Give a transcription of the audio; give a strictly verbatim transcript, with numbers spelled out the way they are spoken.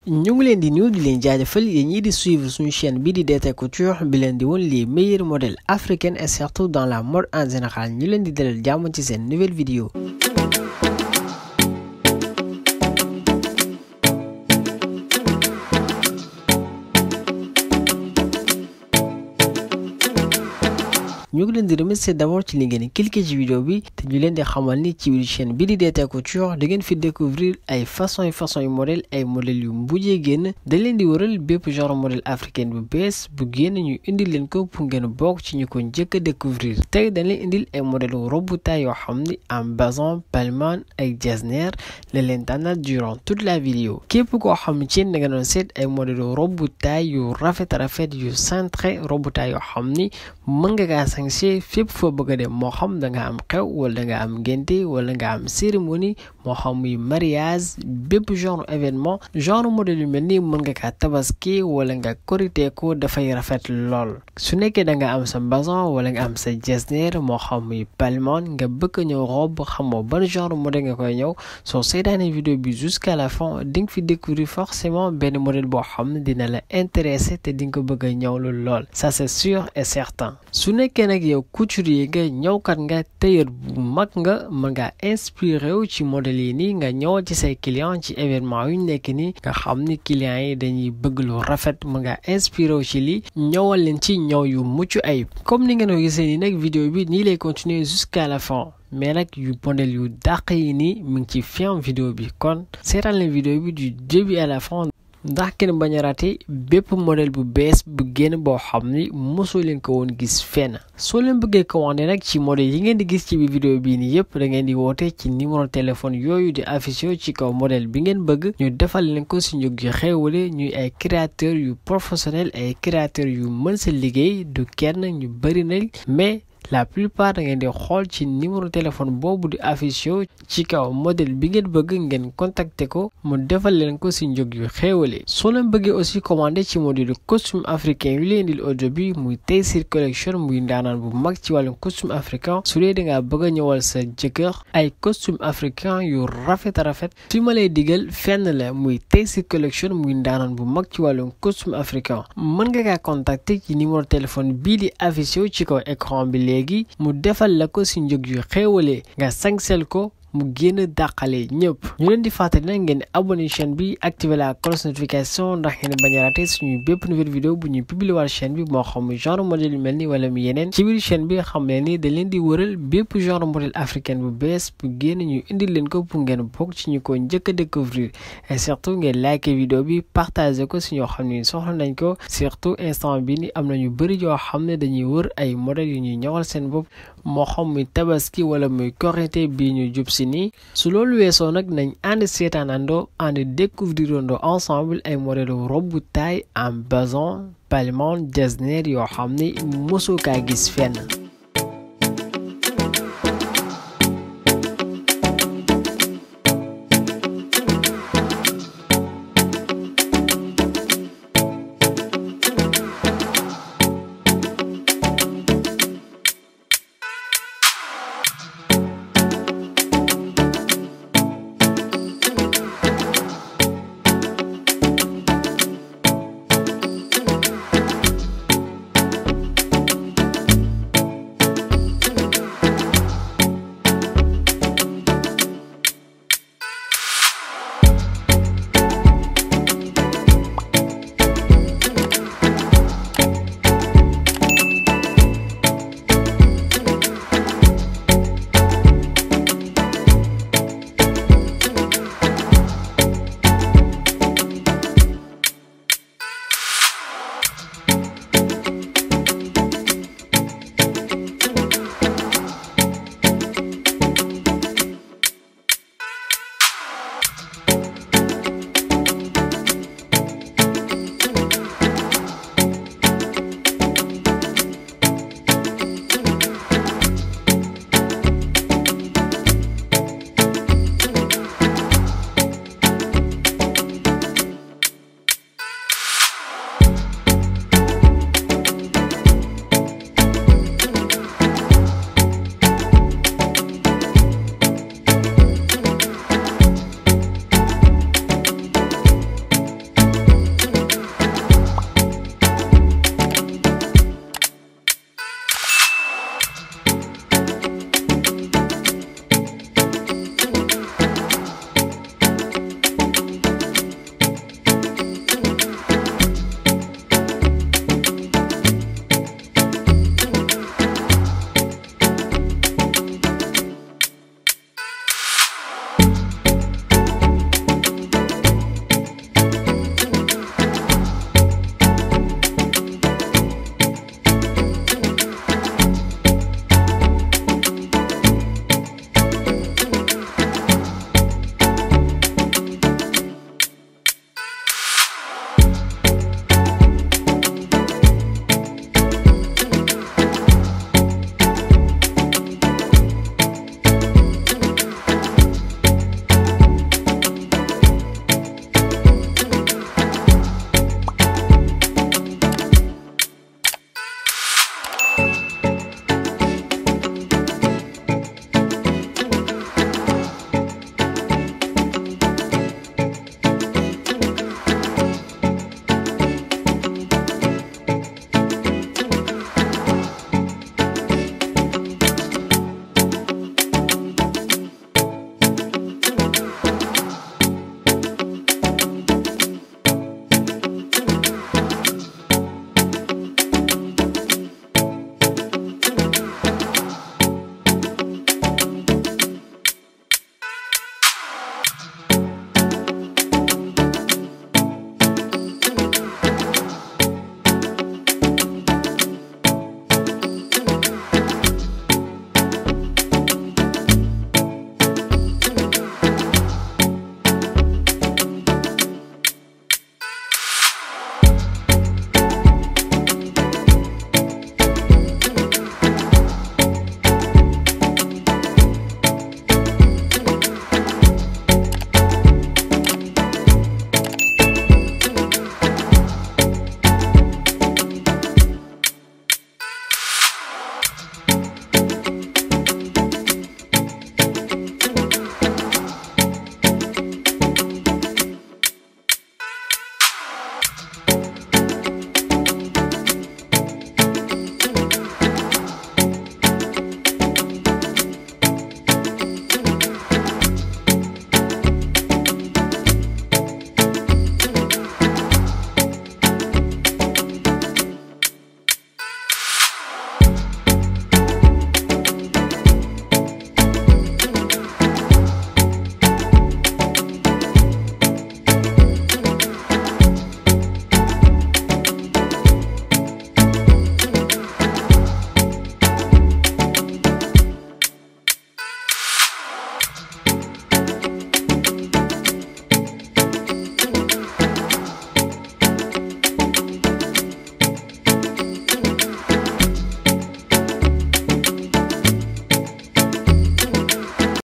ñu ngi leen di nuyu di leen jaajëfal yéen ñi di suivre suñu chaîne bi di D T Couture bi leen di woon les meilleurs modèles africains et surtout dans la mode en général ñu leen di dalal jàmm ci seen nouvelle vidéo. ñu ngi leen di remercier d'abord ci li ngeen cliquer ci vidéo bi te ñu leen di xamal ni ci biir chaîne bi di D T Couture da ngeen fi découvrir ay façon yu façon yu modèle ay modèles yu mbujee génn dañ leen di wëral bépp genre modèle africain bu bees bu génn ñu indil leen ko pour ngeen bokk ci ñu ko njëkk a découvrir tey dañ leen indil ay modèle robe taille yoo xam ni en bazin palman ay getzner la leen tànnal durant toute la vidéo képp koo xam ci da nga doon seet ay modèle robe taille yu rafet rafet yu centré robe taille yoo xam ni mën nga kaa sañse fépp foo bëgg a dem moo xam da nga am xew wala da nga am ngénte wala nga am cérémonie moo xam muy mariage bépp genre événement genre modèle yu mel nii mën nga kaa tabaski wala nga korité ko dafay rafet lool su nekkee da nga am sa bazin wala nga am sa getzner moo xam muy palman nga bëgg a ñëw robe xamoo ban genre modèle nga koy ñëw soo seetaanee vidéo bi jusqu'à la fin di nga fi découvrir forcément benn modèle boo xam ne dina la intéressé te di nga ko bëgg a ñëw lu lool ça c'est sûr et certain su nekkee nag yow couturier nga ñëwkat nga tailleur bu mag nga mën nga inspiré wu ci modèle yi nii nga ñëw ci say client ci événement yu ñu nekk nii nga xam ni clients yi dañuy bëgg lu rafet mën nga inspiré wu ci lii ñëwal leen ci ñëw yu mucc ayib comme ni ngeen ko gisee nii nag vidéo bi nii lay continuer jusqu'à la fin mais nag yu modèle yu dàq yi nii mu ngi ci fin vidéo bi kon seetaan leen vidéo bi du début à la fin ndax kenn bañ a raté bépp modèle bu bees bu génn boo xam ni mosoo leen ko woon gis fenn soo leen bëggee commandé nag ci modèle yi ngeen di gis ci biir vidéo bii nii yëpp da ngeen di woote ci numéro téléphone yooyu di affiché ci kaw modèle bi ngeen bëgg ñu defal leen ko si njëg yu xéewale ñuy ay créateurs yu professionnels ay créateurs yu mën sa liggéey du kenn ñu bëri nañ mais la plupart da ngeen di xool ci numéro téléphone boobu di affiché ci kaw modèle bi ngeen bëgg ngeen contacter ko mu defal leen ko si njëg yu xéewale soo leen bëggee aussi commandé ci modèle costume africain yu leen indil audio bi muy Taysir collection muy ndaanaan bu mag ci wàllum costume africain su dee da ngaa bëgg a ñëwal sa jëkkër ay costume africain yu rafet rafet fi ma lay digal fenn la muy Taysir collection muy ndaanaan bu mag ci wàllum costume africain mën nga kaa contacter ci numéro téléphone bii di affiché ci kaw écran bi léegi mu defal la ko si njëg yu xéewale nga sañsel ko mu génn dàqale ñëpp ñu leen di fàttali nag ngeen abonné chaîne bi activer la cloche notification ndax ngeen bañ a raté suñu bépp nouvelle vidéo bu ñuy publier wal chaîne bi moo xam genre modèle yu mel ni wala mu yeneen ci biir chaîne bi xam leen ni dañ leen di wëral bépp genre modèle africain bu bees bu génn ñu indil leen ko pour ngeen bokk ci ñu ko njëkk a découvrir et surtout ngeen like vidéo bi partager ko si ñoo xam ne soxla nañ ko surtout instant bi ni am na ñu bëri yoo xam ne dañuy wër ay modèles yu ñuy ñëwal seen bopp moo xam muy tabaski wala muy korité bii ñu jub si nii su loolu weesoo nag nañ ànd seetaanandoo ànd découvrirandoo ensemble ay modèle robe taille en bazin palman getzner yoo xam ni mosoo kaa gis fenn